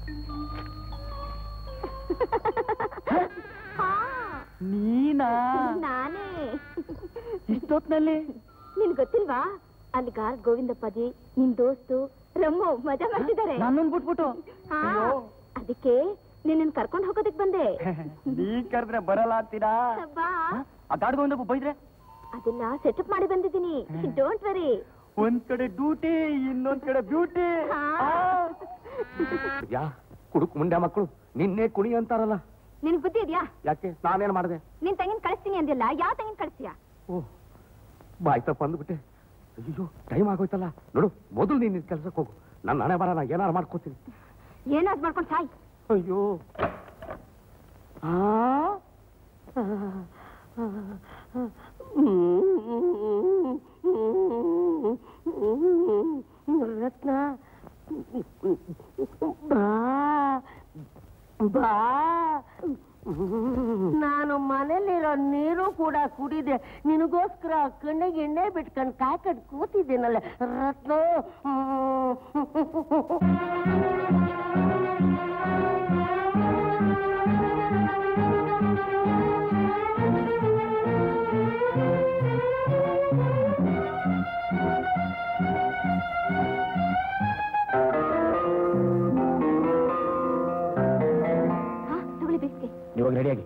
ನೀನಾ? ನಾನೇ. ಇಷ್ಟೊತ್ನಲ್ಲಿ? ನಿನ್ ಗೊತ್ತಿಲ್ವಾ, ಅಲ್ಲಿ ಗಾರ್ಡ್ ಗೋವಿಂದಪ್ಪಾಜಿ ನಿನ್ ದೋಸ್ತು ರಮ್ಮು ಮಜಾ ಮಾಡ್ತಿದ್ದಾರೆ. ನನ್ನೊಂದು ಬಿಟ್ಬಿಟ್ಟು? ಅದಕ್ಕೆ ನಿನ್ನ ಕರ್ಕೊಂಡು ಹೋಗೋದಕ್ ಬಂದೆ. ನೀ ಕರೆದ್ರೆ ಬರಲ್ಲ ಅಂತೀರಾ? ಆ ಗಾರ್ಡ್ ಗೋವಿಂದಪ್ಪ ಬೈದ್ರೆ? ಅದೆಲ್ಲ ಸೆಟಪ್ ಮಾಡಿ ಬಂದಿದ್ದೀನಿ, ಡೋಂಟ್ ವರಿ. ಒಂದ್ ಕಡೆ ಡ್ಯೂಟಿ, ಇನ್ನೊಂದ್ ಕಡೆ ಬ್ಯೂಟಿ. ಯಾ ಕುಡುಕ್ ಮುಂಡೆ ಮಕ್ಕಳು ನಿನ್ನೆ ಕುಣಿ ಅಂತಾರಲ್ಲ. ನಿನ್ ಬುದ್ಧಿ ಇದೆಯಾ? ಯಾಕೆ ನಾನೇನ್ ಮಾಡಿದೆ? ನಿನ್ ತಂಗಿನ ಕಳಿಸ್ತೀನಿ ಅಂದಿಲ್ಲ, ಯಾವ ತಂಗಿನ ಕಳಿಸ್ತೀಯಾ? ಓಹ್ ಬಾಯ್ತಪ್ಪ ಅಂದ್ಬಿಟ್ಟೆ. ಅಯ್ಯೋ ಟೈಮ್ ಆಗೋಯ್ತಲ್ಲ. ನೋಡು ಮೊದಲು ನೀನ್ ಕೆಲ್ಸಕ್ಕೆ ಹೋಗು, ನನ್ನ ಹಣೆ ಬರ ನಾ ಏನಾರು ಮಾಡ್ಕೋತೀನಿ. ಏನಾದ್ರು ಮಾಡ್ಕೊಂಡು ಸಾಯ್. ಅಯ್ಯೋ ರತ್ನ ಬಾ ಬಾ. ನಾನು ಮನೇಲಿರೋ ನೀರು ಕೂಡ ಕುಡಿದೆ, ನಿನಗೋಸ್ಕರ ಕಣ್ಣಿಗೆ ಎಣ್ಣೆ ಬಿಟ್ಕೊಂಡು ಕಾಯ್ಕಟ್ಟು ಕೂತಿದ್ದೀನಲ್ಲ ರತ್ನ. ಇವಾಗ ರೆಡಿಯಾಗಿ.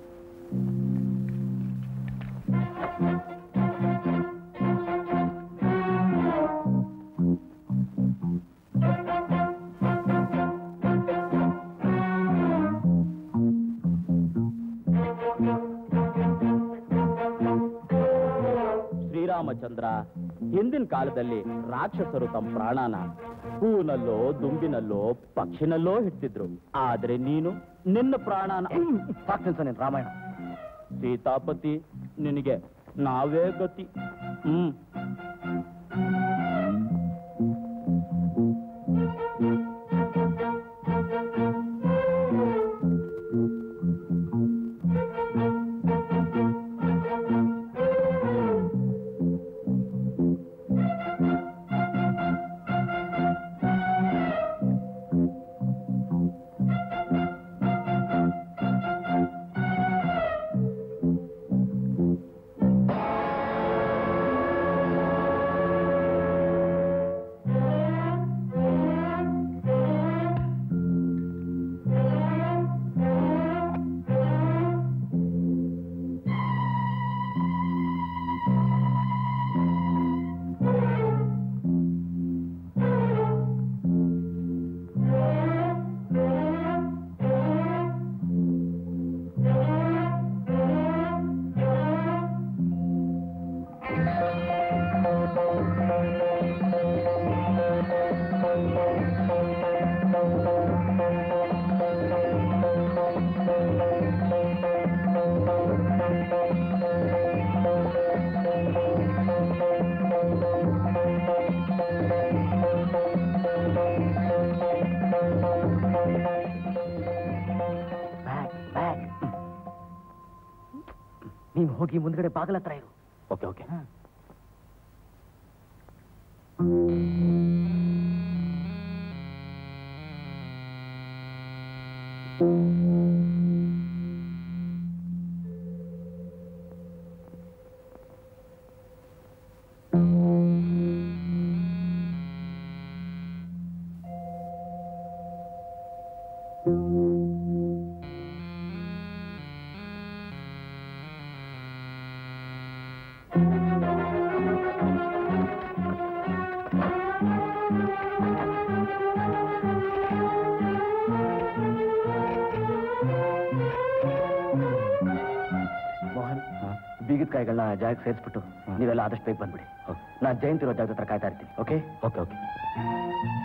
ಶ್ರೀರಾಮಚಂದ್ರ, ಹಿಂದಿನ ಕಾಲದಲ್ಲಿ ರಾಕ್ಷಸರು ತಮ್ಮ ಪ್ರಾಣನ ಹೂವಿನಲ್ಲೋ ದುಂಬಿನಲ್ಲೋ ಪಕ್ಷಿನಲ್ಲೋ ಇಡ್ತಿದ್ರು. ಆದ್ರೆ ನೀನು ನಿನ್ನ ಪ್ರಾಣನ ರಾಮಾಯಣ. ಸೀತಾಪತಿ, ನಿನಗೆ ನಾವೇ ಗತಿ. ನೀನು ಹೋಗಿ ಮುಂದ್ಗಡೆ ಬಾಗಲ ಹತ್ರ ಇರು. Okay okay. ಬೀಗದ ಕಾಯಿಗಳನ್ನ ಜಾಗಕ್ಕೆ ಸೇರಿಸ್ಬಿಟ್ಟು ನೀವೆಲ್ಲ ಆದಷ್ಟು ಬೇಗ ಬಂದ್ಬಿಡಿ. ನಾನು ಜಯಂತಿರೋ ಜಾಗದ ಹತ್ರ ಕಾಯ್ತಾ ಇರ್ತೀನಿ. Okay okay okay.